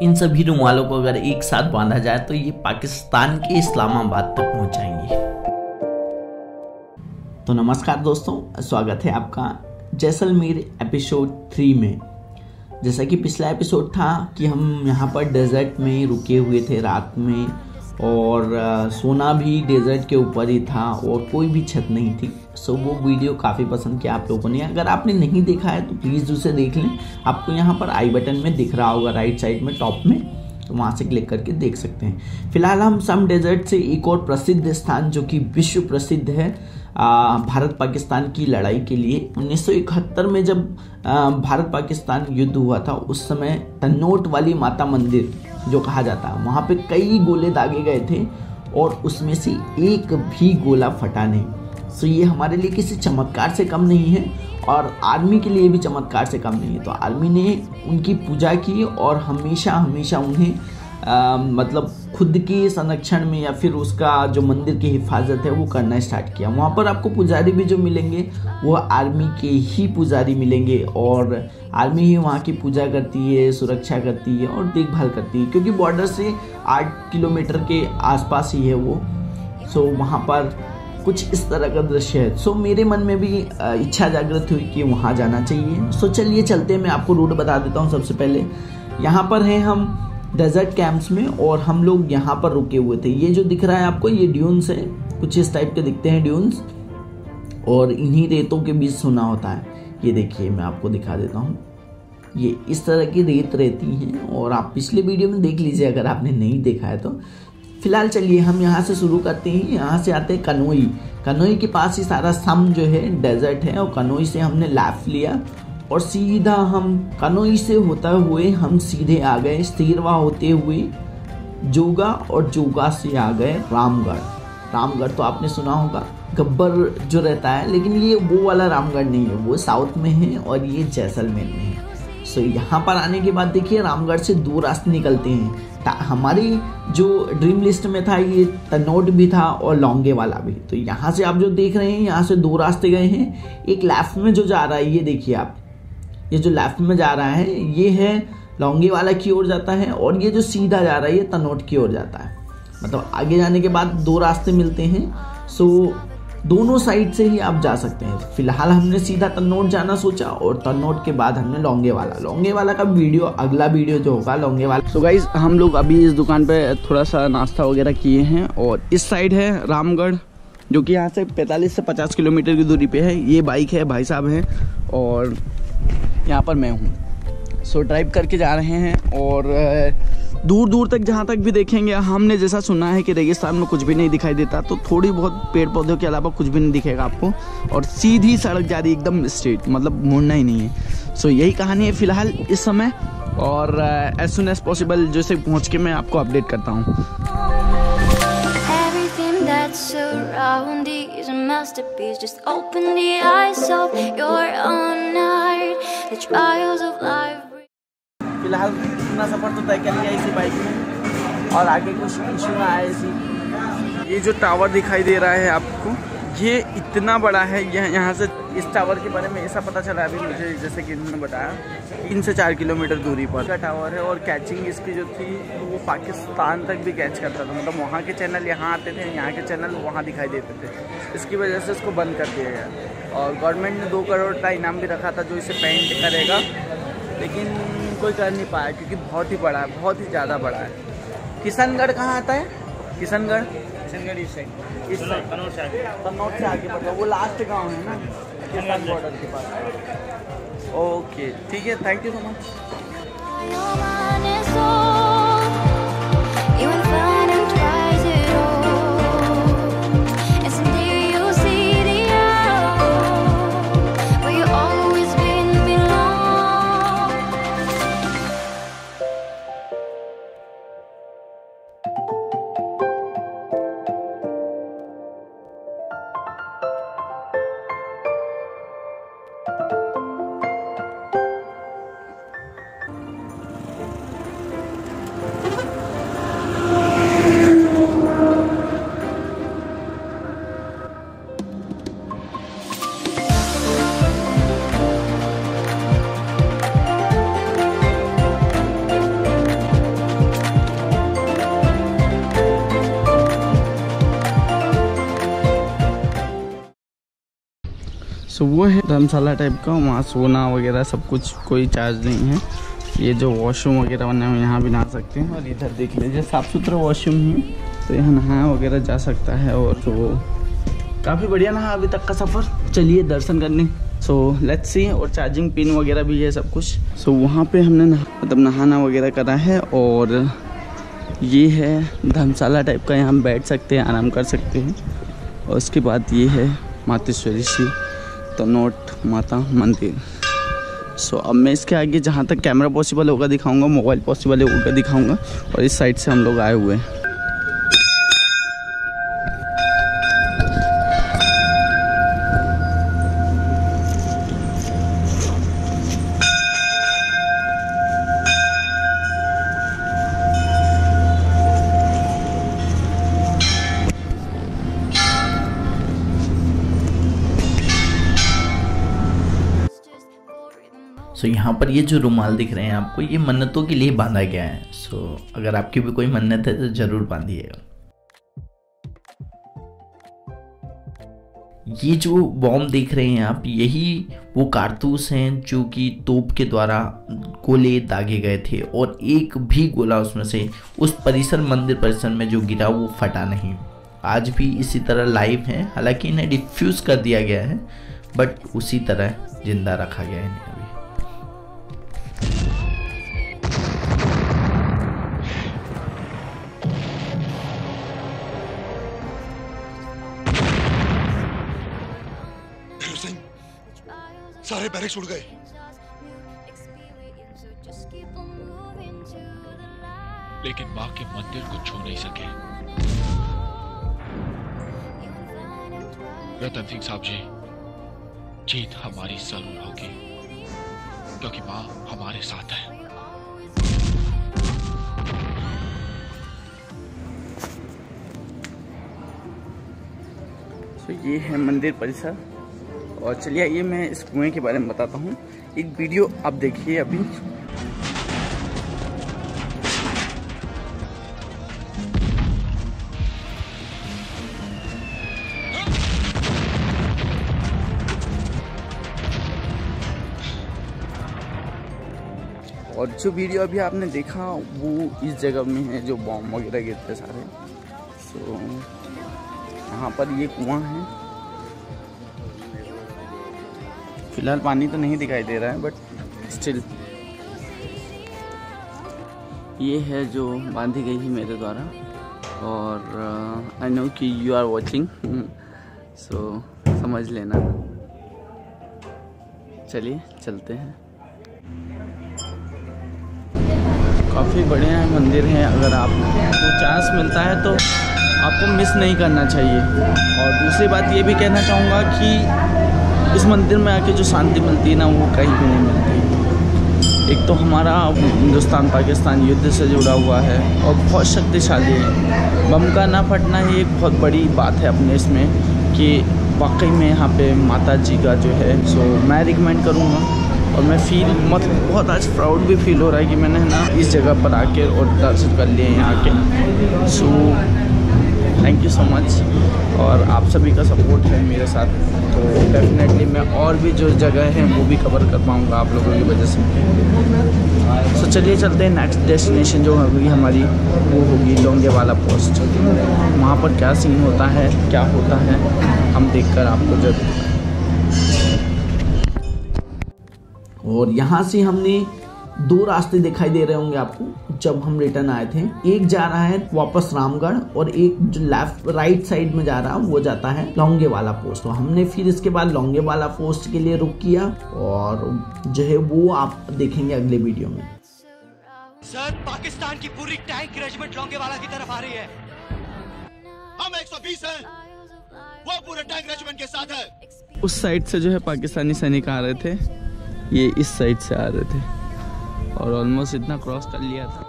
इन सभी रुमालों को अगर एक साथ बांधा जाए तो ये पाकिस्तान के इस्लामाबाद तक पहुंचाएंगे। तो नमस्कार दोस्तों, स्वागत है आपका जैसलमेर एपिसोड 3 में। जैसा कि पिछला एपिसोड था कि हम यहाँ पर डेजर्ट में रुके हुए थे रात में, और सोना भी डेजर्ट के ऊपर ही था और कोई भी छत नहीं थी। सो वो वीडियो काफ़ी पसंद किया आप लोगों ने। अगर आपने नहीं देखा है तो प्लीज़ उसे देख लें। आपको यहाँ पर आई बटन में दिख रहा होगा राइट साइड में टॉप में, तो वहाँ से क्लिक करके देख सकते हैं। फिलहाल हम सम डेजर्ट से एक और प्रसिद्ध स्थान जो कि विश्व प्रसिद्ध है भारत पाकिस्तान की लड़ाई के लिए। 1971 में जब भारत पाकिस्तान युद्ध हुआ था, उस समय तन्नोट वाली माता मंदिर जो कहा जाता है, वहाँ पे कई गोले दागे गए थे और उसमें से एक भी गोला फटा नहीं। सो ये हमारे लिए किसी चमत्कार से कम नहीं है और आर्मी के लिए भी चमत्कार से कम नहीं है। तो आर्मी ने उनकी पूजा की और हमेशा हमेशा उन्हें मतलब खुद के संरक्षण में या फिर उसका जो मंदिर की हिफाजत है वो करना स्टार्ट किया। वहाँ पर आपको पुजारी भी जो मिलेंगे वो आर्मी के ही पुजारी मिलेंगे और आर्मी ही वहाँ की पूजा करती है, सुरक्षा करती है और देखभाल करती है, क्योंकि बॉर्डर से 8 किलोमीटर के आसपास ही है वो। सो वहाँ पर कुछ इस तरह का दृश्य है। सो मेरे मन में भी इच्छा जागृत हुई कि वहाँ जाना चाहिए। सो चलिए चलते हैं, मैं आपको रूट बता देता हूँ। सबसे पहले यहाँ पर हैं हम डेजर्ट कैंप्स में और हम लोग यहाँ पर रुके हुए थे। ये जो दिख रहा है आपको, ये ड्यून्स है, कुछ इस टाइप के दिखते हैं ड्यून्स, और इन्हीं रेतों के बीच सोना होता है। ये देखिए, मैं आपको दिखा देता हूँ, ये इस तरह की रेत रहती हैं और आप पिछले वीडियो में देख लीजिए अगर आपने नहीं देखा है तो। फिलहाल चलिए हम यहाँ से शुरू करते हैं। यहाँ से आते हैं कनोई। कनोई के पास ही सारा सम जो है डेजर्ट है, और कनोई से हमने लेफ्ट लिया और सीधा हम कनोई से होता हुए हम सीधे आ गए स्थिरवा होते हुए जोगा, और जोगा से आ गए रामगढ़। रामगढ़ तो आपने सुना होगा, गब्बर जो रहता है, लेकिन ये वो वाला रामगढ़ नहीं है, वो साउथ में है और ये जैसलमेर में है। सो यहाँ पर आने के बाद देखिए रामगढ़ से 2 रास्ते निकलते हैं। हमारी जो ड्रीम लिस्ट में था ये तन्नोट भी था और लौंगे वाला भी। तो यहाँ से आप जो देख रहे हैं, यहाँ से 2 रास्ते गए हैं। एक लेफ्ट में जो जा रहा है, ये देखिए आप, ये जो लेफ्ट में जा रहा है ये है लौंगे वाला की ओर जाता है, और ये जो सीधा जा रहा है ये तन्नोट की ओर जाता है। मतलब आगे जाने के बाद 2 रास्ते मिलते हैं। सो दोनों साइड से ही आप जा सकते हैं। फिलहाल हमने सीधा तन्नोट जाना सोचा और तन्नोट के बाद हमने लौंगे वाला का वीडियो, अगला वीडियो जो होगा लौंगे वाला। सो गाइज, हम लोग अभी इस दुकान पे थोड़ा सा नाश्ता वगैरह किए हैं, और इस साइड है रामगढ़ जो कि यहाँ से 45 से 50 किलोमीटर की दूरी पे है। ये बाइक है, भाई साहब हैं, और यहाँ पर मैं हूँ। सो ड्राइव करके जा रहे हैं और दूर दूर तक जहाँ तक भी देखेंगे, हमने जैसा सुना है कि रेगिस्तान में कुछ भी नहीं दिखाई देता, तो थोड़ी बहुत पेड़ पौधों के अलावा कुछ भी नहीं दिखेगा आपको, और सीधी सड़क जा रही एकदम स्ट्रेट, मतलब मुड़ना ही नहीं है। सो यही कहानी है फिलहाल इस समय, और एज सुन एज पॉसिबल जैसे पहुँच के मैं आपको अपडेट करता हूँ। फिलहाल इतना सफ़र तो तय कर लिया इसी बाइक में, और आगे कुछ इशू ना आए इसी। ये जो टावर दिखाई दे रहा है आपको, ये इतना बड़ा है। यहाँ से इस टावर के बारे में ऐसा पता चला अभी मुझे, जैसे कि इन्होंने बताया 3 से 4 किलोमीटर दूरी पर का टावर है, और कैचिंग इसकी जो थी तो वो पाकिस्तान तक भी कैच करता था। मतलब वहाँ के चैनल यहाँ आते थे, यहाँ के चैनल वहाँ दिखाई देते थे। इसकी वजह से इसको बंद कर दिया गया, और गवर्नमेंट ने 2 करोड़ का इनाम भी रखा था जो इसे पेंट करेगा, लेकिन कोई कर नहीं पाया क्योंकि बहुत ही बड़ा है, बहुत ही ज़्यादा बड़ा है। किशनगढ़ कहाँ आता है? किशनगढ़ इस साइड तन्नोट से आगे पड़ता है, वो लास्ट गांव है ना पाकिस्तान बॉर्डर के पास। ओके ठीक है, thank you so much. So वो है धर्मशाला टाइप का, वहाँ सोना वगैरह सब कुछ, कोई चार्ज नहीं है। ये जो वॉशरूम वगैरह बने हुए यहाँ भी नहा सकते हैं। और इधर देख लीजिए साफ़ सुथरा वॉशरूम है, तो यहाँ नहाया वगैरह जा सकता है। और तो काफ़ी बढ़िया रहा अभी तक का सफ़र। चलिए दर्शन करने। So let's see. और चार्जिंग पिन वगैरह भी है सब कुछ। सो वहाँ पे हमने मतलब नहाना वगैरह करा है। और ये है धर्मशाला टाइप का, यहाँ बैठ सकते हैं, आराम कर सकते हैं। और उसके बाद ये है मातेश्वरी श्री तनोट माता मंदिर। सो अब मैं इसके आगे जहाँ तक कैमरा पॉसिबल होगा दिखाऊंगा, मोबाइल पॉसिबल होगा दिखाऊंगा। और इस साइड से हम लोग आए हुए हैं। सो यहाँ पर ये जो रुमाल दिख रहे हैं आपको, ये मन्नतों के लिए बांधा गया है। सो अगर आपकी भी कोई मन्नत है तो ज़रूर बांधिएगा। ये जो बॉम्ब देख रहे हैं आप, यही वो कारतूस हैं जो कि तोप के द्वारा गोले दागे गए थे। और एक भी गोला उसमें से उस मंदिर परिसर में जो गिरा वो फटा नहीं। आज भी इसी तरह लाइव है, हालांकि इन्हें डिफ्यूज कर दिया गया है, बट उसी तरह जिंदा रखा गया है इन्हें अभी। सारे बैरिक्स उड़ गए। लेकिन मां के मंदिर को छू नहीं सके। रतन सिंह साहब जी, जीत हमारी जरूर होगी, क्योंकि मां हमारे साथ है। तो ये है मंदिर परिसर। और चलिए आइए मैं इस कुएं के बारे में बताता हूँ। एक वीडियो आप देखिए अभी। और जो वीडियो अभी आपने देखा वो इस जगह में है जो बॉम्ब वगैरह गिरते सारे। सो यहाँ पर ये कुआं है। फिलहाल पानी तो नहीं दिखाई दे रहा है, बट स्टिल ये है जो बांधी गई है मेरे द्वारा। और आई नो कि यू आर वॉचिंग, सो समझ लेना। चलिए चलते हैं। काफ़ी बढ़िया मंदिर है। अगर आपको चांस मिलता है तो आपको मिस नहीं करना चाहिए। और दूसरी बात ये भी कहना चाहूँगा कि इस मंदिर में आके जो शांति मिलती है ना, वो कहीं भी नहीं मिलती। एक तो हमारा हिंदुस्तान पाकिस्तान युद्ध से जुड़ा हुआ है और बहुत शक्तिशाली है। बम का ना फटना ही एक बहुत बड़ी बात है अपने इसमें, कि वाकई में यहाँ पे माता जी का जो है सो मैं रिकमेंड करूँगा। और मैं मतलब बहुत आज प्राउड भी फील हो रहा है कि मैंने ना इस जगह पर आके और दर्शन कर लिए यहाँ के। So thank you so much. और आप सभी का सपोर्ट है मेरे साथ, तो डेफिनेटली मैं और भी जो जगह हैं वो भी कवर कर पाऊँगा आप लोगों की वजह से। सो चलिए चलते हैं। नेक्स्ट डेस्टिनेशन जो होगी हमारी वो होगी लोंगेवाला पोस्ट। वहाँ पर क्या सीन होता है, क्या होता है, हम देखकर आपको जरूर। और यहाँ से हमने दो रास्ते दिखाई दे रहे होंगे आपको जब हम रिटर्न आए थे। एक जा रहा है वापस रामगढ़ और एक जो लेफ्ट राइट साइड में जा रहा है वो जाता है लोंगेवाला पोस्ट। तो हमने फिर इसके बाद लोंगेवाला पोस्ट के लिए रुक किया और जो है वो आप देखेंगे अगले वीडियो में। सर, पाकिस्तान की पूरी टैंक रेजिमेंट लोंगेवाला की तरफ आ रही है। हम 120 हैं, वो पूरे टैंक रेजिमेंट के साथ है। उस साइड से जो है पाकिस्तानी सैनिक आ रहे थे, ये इस साइड से आ रहे थे और ऑलमोस्ट इतना क्रॉस कर लिया था।